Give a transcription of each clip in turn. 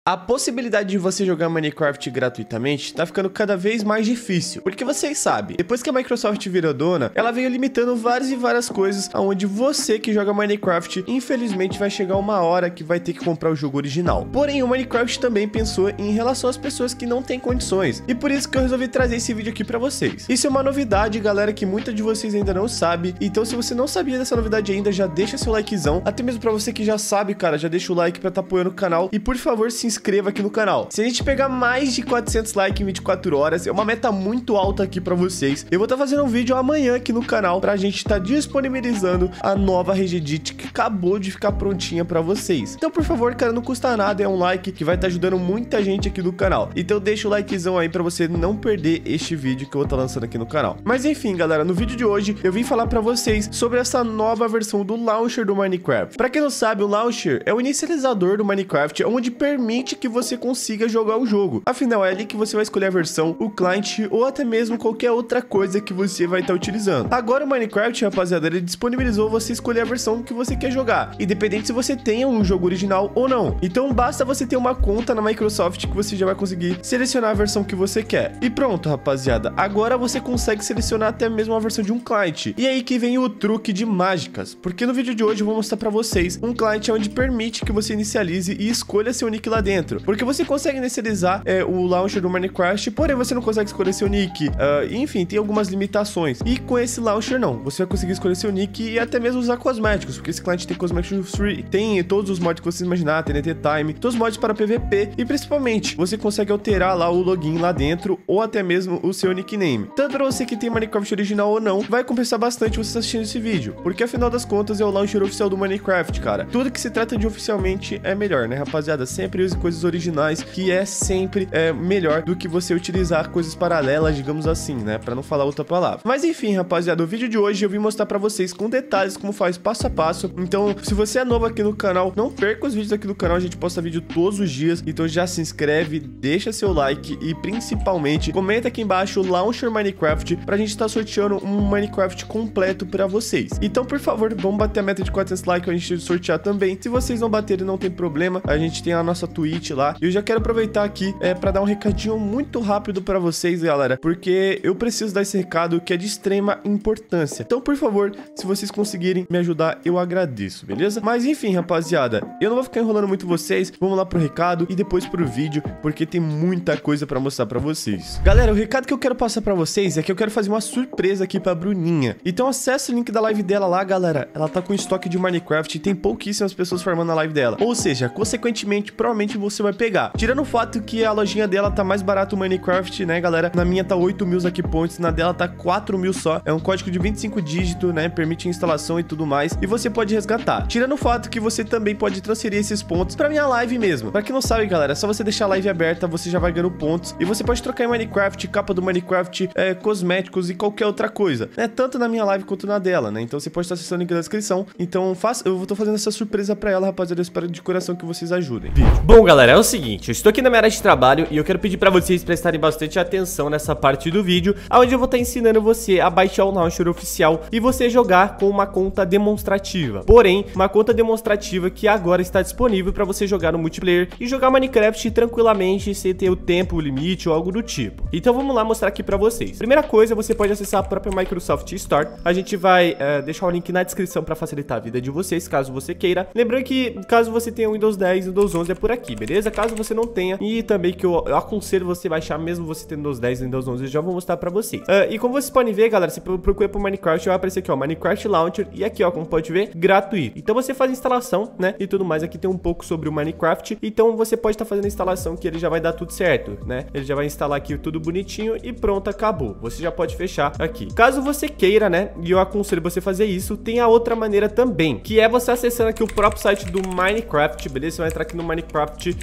A possibilidade de você jogar Minecraft gratuitamente tá ficando cada vez mais difícil, porque vocês sabem, depois que a Microsoft virou dona, ela veio limitando várias coisas, aonde você que joga Minecraft, infelizmente vai chegar uma hora que vai ter que comprar o jogo original. Porém, o Minecraft também pensou em relação às pessoas que não têm condições, e por isso que eu resolvi trazer esse vídeo aqui pra vocês. Isso é uma novidade, galera, que muita de vocês ainda não sabe, então se você não sabia dessa novidade ainda, já deixa seu likezão, até mesmo pra você que já sabe, cara, já deixa o like pra tá apoiando o canal, e por favor, se inscreva aqui no canal. Se a gente pegar mais de 400 likes em 24 horas, é uma meta muito alta aqui pra vocês. Eu vou estar fazendo um vídeo amanhã aqui no canal pra gente estar disponibilizando a nova Regedit que acabou de ficar prontinha pra vocês. Então, por favor, cara, não custa nada, é um like que vai estar ajudando muita gente aqui no canal. Então, deixa o likezão aí pra você não perder este vídeo que eu vou estar lançando aqui no canal. Mas enfim, galera, no vídeo de hoje eu vim falar pra vocês sobre essa nova versão do launcher do Minecraft. Pra quem não sabe, o launcher é o inicializador do Minecraft, onde permite que você consiga jogar o jogo. Afinal, é ali que você vai escolher a versão, o client ou até mesmo qualquer outra coisa que você vai estar utilizando. Agora o Minecraft, rapaziada, ele disponibilizou você escolher a versão que você quer jogar, independente se você tenha um jogo original ou não. Então basta você ter uma conta na Microsoft que você já vai conseguir selecionar a versão que você quer. E pronto, rapaziada, agora você consegue selecionar até mesmo a versão de um client. E aí que vem o truque de mágicas, porque no vídeo de hoje eu vou mostrar pra vocês um client onde permite que você inicialize e escolha seu nick lá dentro. Porque você consegue inicializar o launcher do Minecraft, porém você não consegue escolher seu nick. Enfim, tem algumas limitações. E com esse launcher não, você vai conseguir escolher seu nick e até mesmo usar cosméticos, porque esse cliente tem cosméticos free, tem todos os mods que você imaginar, TNT Time, todos os mods para PVP e principalmente você consegue alterar lá o login lá dentro ou até mesmo o seu nickname. Tanto para você que tem Minecraft original ou não, vai compensar bastante você assistindo esse vídeo, porque afinal das contas é o launcher oficial do Minecraft, cara. Tudo que se trata de oficialmente é melhor, né, rapaziada? Sempre use coisas originais, que é sempre melhor do que você utilizar coisas paralelas, digamos assim, né, pra não falar outra palavra. Mas enfim, rapaziada, o vídeo de hoje eu vim mostrar pra vocês com detalhes como faz passo a passo. Então, se você é novo aqui no canal, não perca os vídeos aqui do canal, a gente posta vídeo todos os dias, então já se inscreve, deixa seu like e principalmente comenta aqui embaixo o Launcher Minecraft pra gente estar sorteando um Minecraft completo pra vocês. Então, por favor, vamos bater a meta de 400 likes pra gente sortear também. Se vocês não baterem, não tem problema, a gente tem a nossa Twitch lá. E eu já quero aproveitar aqui para dar um recadinho muito rápido para vocês, galera, porque eu preciso dar esse recado que é de extrema importância. Então, por favor, se vocês conseguirem me ajudar, eu agradeço, beleza? Mas enfim, rapaziada, eu não vou ficar enrolando muito vocês, vamos lá pro recado e depois pro vídeo, porque tem muita coisa para mostrar para vocês. Galera, o recado que eu quero passar para vocês é que eu quero fazer uma surpresa aqui pra Bruninha. Então acesse o link da live dela lá, galera. Ela tá com estoque de Minecraft e tem pouquíssimas pessoas farmando na live dela. Ou seja, consequentemente, provavelmente você vai pegar. Tirando o fato que a lojinha dela tá mais barato o Minecraft, né, galera? Na minha tá 8.000 aqui pontos, na dela tá 4.000 só. É um código de 25 dígitos, né? Permite instalação e tudo mais. E você pode resgatar. Tirando o fato que você também pode transferir esses pontos pra minha live mesmo. Pra quem não sabe, galera, é só você deixar a live aberta, você já vai ganhando pontos. E você pode trocar em Minecraft, capa do Minecraft, cosméticos e qualquer outra coisa, né? Tanto na minha live quanto na dela, né? Então você pode estar acessando o link da descrição. Então eu tô fazendo essa surpresa pra ela, rapaziada. Eu espero de coração que vocês ajudem. Bom, galera, é o seguinte, eu estou aqui na minha área de trabalho e eu quero pedir pra vocês prestarem bastante atenção nessa parte do vídeo, onde eu vou estar ensinando você a baixar o launcher oficial e você jogar com uma conta demonstrativa. Porém, uma conta demonstrativa que agora está disponível para você jogar no multiplayer e jogar Minecraft tranquilamente, sem ter o tempo limite ou algo do tipo. Então vamos lá mostrar aqui pra vocês. Primeira coisa, você pode acessar a própria Microsoft Store. A gente vai deixar o link na descrição para facilitar a vida de vocês, caso você queira. Lembrando que caso você tenha o Windows 10 e Windows 11 é por aqui, beleza? Caso você não tenha, e também que eu aconselho você baixar mesmo você tendo Windows 10 e Windows 11, eu já vou mostrar pra vocês. E como vocês podem ver, galera, se procura por Minecraft, vai aparecer aqui, ó, Minecraft Launcher, e aqui, ó, como pode ver, gratuito. Então você faz a instalação, né, e tudo mais. Aqui tem um pouco sobre o Minecraft, então você pode estar fazendo a instalação que ele já vai dar tudo certo, né? Ele já vai instalar aqui tudo bonitinho e pronto, acabou. Você já pode fechar aqui. Caso você queira, né, e eu aconselho você fazer isso, tem a outra maneira também, que é você acessando aqui o próprio site do Minecraft, beleza? Você vai entrar aqui no Minecraft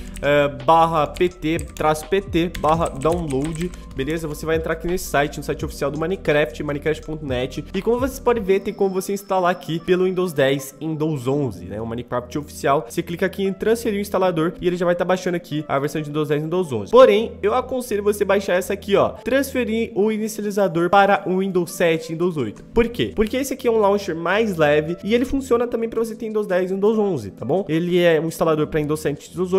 /pt/download, beleza? Você vai entrar aqui nesse site, no site oficial do Minecraft, minecraft.net, e como vocês podem ver, tem como você instalar aqui pelo Windows 10 e Windows 11, né? O Minecraft oficial. Você clica aqui em transferir o instalador e ele já vai estar baixando aqui a versão de Windows 10 e Windows 11. Porém, eu aconselho você baixar essa aqui, ó, transferir o inicializador para o Windows 7 e Windows 8. Por quê? Porque esse aqui é um launcher mais leve e ele funciona também para você ter Windows 10 e Windows 11, tá bom? Ele é um instalador para Windows 7 e Windows 8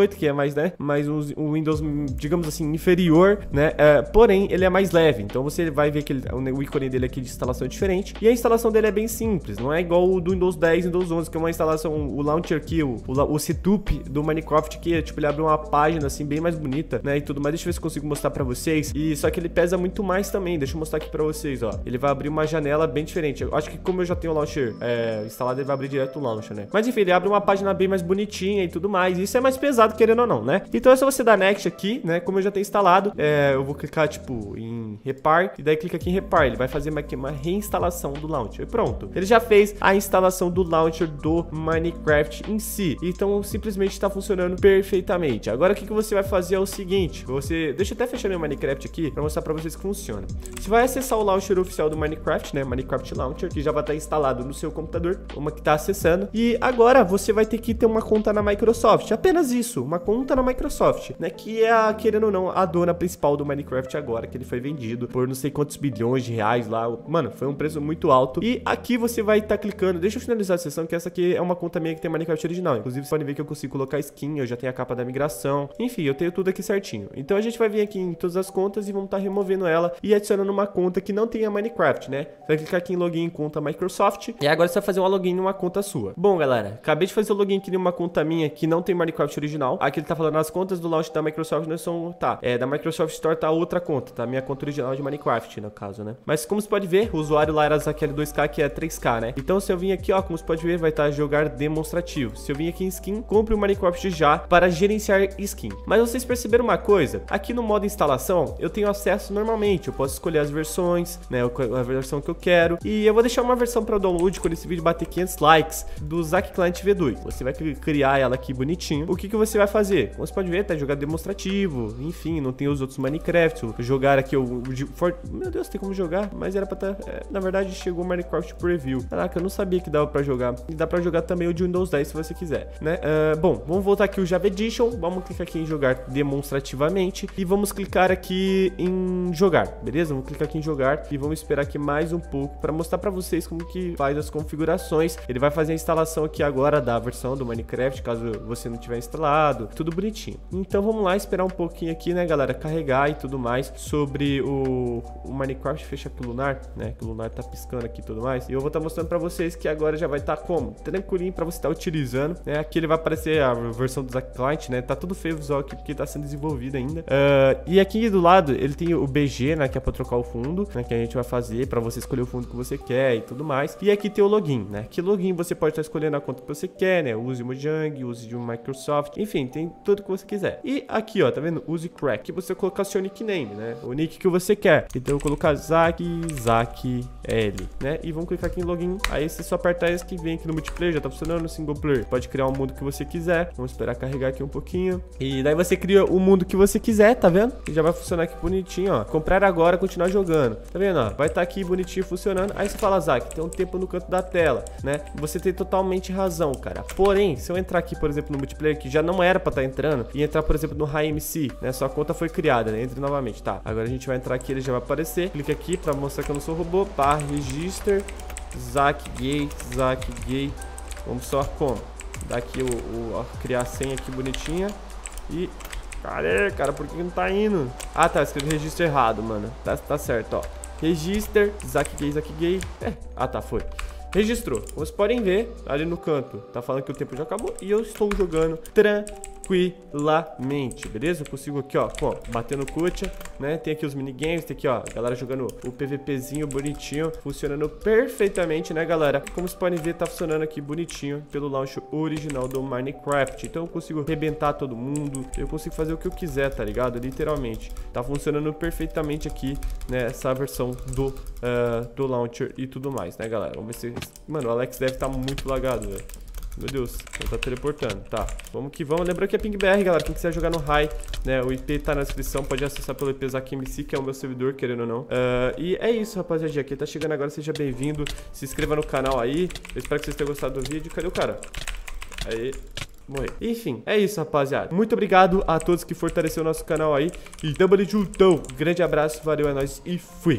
8, que é mais, né, mais um Windows, digamos assim, inferior, né, porém, ele é mais leve, então você vai ver que o ícone dele aqui de instalação é diferente, e a instalação dele é bem simples, não é igual o do Windows 10 e Windows 11, que é uma instalação, o launcher aqui, o setup do Minecraft, que é, tipo, ele abre uma página, assim, bem mais bonita, né, e tudo mais. Deixa eu ver se consigo mostrar pra vocês, e só que ele pesa muito mais também, deixa eu mostrar aqui pra vocês, ó, ele vai abrir uma janela bem diferente, eu acho que como eu já tenho o launcher instalado, ele vai abrir direto o launcher, né, mas enfim, ele abre uma página bem mais bonitinha e tudo mais, e isso é mais pesado, querendo ou não, né, então é só você dar next aqui, né, como eu já tenho instalado, eu vou clicar, tipo, em repar, e daí clica aqui em repar, ele vai fazer uma reinstalação do launcher, e pronto, ele já fez a instalação do launcher do Minecraft em si, então simplesmente está funcionando perfeitamente. Agora o que você vai fazer é o seguinte, deixa eu até fechar meu Minecraft aqui para mostrar para vocês que funciona. Você vai acessar o launcher oficial do Minecraft, né, Minecraft Launcher, que já vai estar instalado no seu computador, uma que está acessando, e agora você vai ter que ter uma conta na Microsoft, apenas isso, uma conta na Microsoft, né, que é, querendo ou não, a dona principal do Minecraft agora, que ele foi vendido por não sei quantos bilhões de reais lá, mano, foi um preço muito alto, e aqui você vai estar clicando, deixa eu finalizar a sessão, que essa aqui é uma conta minha que tem Minecraft original, inclusive vocês podem ver que eu consigo colocar skin, eu já tenho a capa da migração, enfim, eu tenho tudo aqui certinho. Então a gente vai vir aqui em todas as contas e vamos estar removendo ela e adicionando uma conta que não tenha Minecraft, né? Você vai clicar aqui em login em conta Microsoft e agora você vai fazer um login em uma conta sua. Bom, galera, acabei de fazer o login aqui em uma conta minha que não tem Minecraft original. Aqui ele tá falando as contas do launch da Microsoft não são, da Microsoft Store tá outra conta, tá? Minha conta original de Minecraft, no caso, né? Mas como você pode ver, o usuário lá era Zaquele2K, que é 3K, né? Então se eu vim aqui, ó, como você pode ver, vai estar jogar demonstrativo. Se eu vim aqui em skin, compre o Minecraft já para gerenciar skin. Mas vocês perceberam uma coisa? Aqui no modo instalação, eu tenho acesso normalmente. Eu posso escolher as versões, né? A versão que eu quero. E eu vou deixar uma versão para download quando esse vídeo bater 500 likes do Zack Client V2. Você vai criar ela aqui bonitinho. O que você vai fazer? Como você pode ver, tá jogar demonstrativo. Enfim, não tem os outros Minecraft. Jogar aqui meu Deus, tem como jogar, mas era pra na verdade chegou o Minecraft Preview. Caraca, eu não sabia que dava pra jogar. E dá pra jogar também o de Windows 10 se você quiser, né? Bom, vamos voltar aqui o Java Edition. Vamos clicar aqui em jogar demonstrativamente e vamos clicar aqui em jogar, beleza? Vamos clicar aqui em jogar e vamos esperar aqui mais um pouco para mostrar para vocês como que faz as configurações. Ele vai fazer a instalação aqui agora da versão do Minecraft, caso você não tiver instalado, tudo bonitinho. Então vamos lá esperar um pouquinho aqui, né, galera, carregar e tudo mais sobre o Minecraft. Fecha aqui o Lunar, né, que o Lunar tá piscando aqui e tudo mais. E eu vou estar mostrando para vocês que agora já vai estar como? Tranquilinho para você estar utilizando, né? Aqui ele vai aparecer a versão do Zack Client, né? Tá tudo feio o visual aqui porque tá sendo desenvolvido ainda. E aqui do lado ele tem o BG, né? Que é pra trocar o fundo, né? Que a gente vai fazer pra você escolher o fundo que você quer e tudo mais. E aqui tem o login, né? Que login você pode estar escolhendo a conta que você quer, né? Use o Mojang, use de um Microsoft, enfim, tem tudo que você quiser. E aqui, ó, tá vendo? Use Crack, que você colocar seu nickname, né? O nick que você quer. Então eu vou colocar Zack L, né? E vamos clicar aqui em login. Aí você só apertar esse que vem aqui no multiplayer, já tá funcionando no single player. Pode criar um mundo que você quiser. Vamos esperar carregar aqui um pouquinho. E daí você cria o mundo que você quiser, tá vendo? E já vai funcionar aqui bonitinho, ó. Comprar agora, continuar jogando. Tá vendo, ó? Vai estar aqui bonitinho funcionando. Aí você fala, Zack, tem um tempo no canto da tela, né? Você tem totalmente razão, cara. Porém, se eu entrar aqui, por exemplo, no multiplayer, que já não era pra estar entrando, e entrar, por exemplo, no HiMC, né? Sua conta foi criada, né? Entre novamente, tá? Agora a gente vai entrar aqui, ele já vai aparecer. Clica aqui pra mostrar que eu não sou robô. Register, Zack Gay. Vamos só como? Dá aqui criar a senha aqui bonitinha. E... cadê, cara? Por que não tá indo? Ah, tá. Escrevi registro errado, mano. Tá certo, ó. Register, Zack Gay. Ah, tá. Foi. Registrou. Como vocês podem ver, ali no canto, tá falando que o tempo já acabou. E eu estou jogando tranquilamente, beleza? Eu consigo aqui, ó, batendo Kutia, né? Tem aqui os minigames, tem aqui, ó, a galera jogando o PVPzinho bonitinho, funcionando perfeitamente, né, galera? Como vocês podem ver, tá funcionando aqui bonitinho pelo launch original do Minecraft. Então eu consigo arrebentar todo mundo, eu consigo fazer o que eu quiser, tá ligado? Literalmente. Tá funcionando perfeitamente aqui, né, essa versão do launcher e tudo mais, né, galera? Vamos ver se... mano, o Alex deve estar muito lagado, velho. Meu Deus, ele tá teleportando. Tá, vamos que vamos. Lembrando que é PingBR, galera. Quem quiser jogar no High, né? O IP tá na descrição. Pode acessar pelo IP ZackMC, que é o meu servidor, querendo ou não. E é isso, rapaziada. Quem tá chegando agora, seja bem-vindo. Se inscreva no canal aí. Eu espero que vocês tenham gostado do vídeo. Cadê o cara? Aí... morrer. Enfim, é isso, rapaziada. Muito obrigado a todos que fortaleceram o nosso canal aí. E tamo ali juntão. Grande abraço, valeu, é nóis e fui.